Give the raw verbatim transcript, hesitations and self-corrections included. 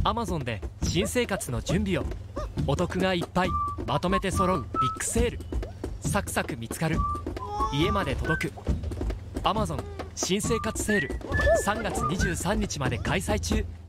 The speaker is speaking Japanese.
Amazon で新生活の準備を。お得がいっぱいまとめて揃うビッグセール。サクサク見つかる、家まで届く。 Amazon 新生活セールさんがつにじゅうさんにちまで開催中。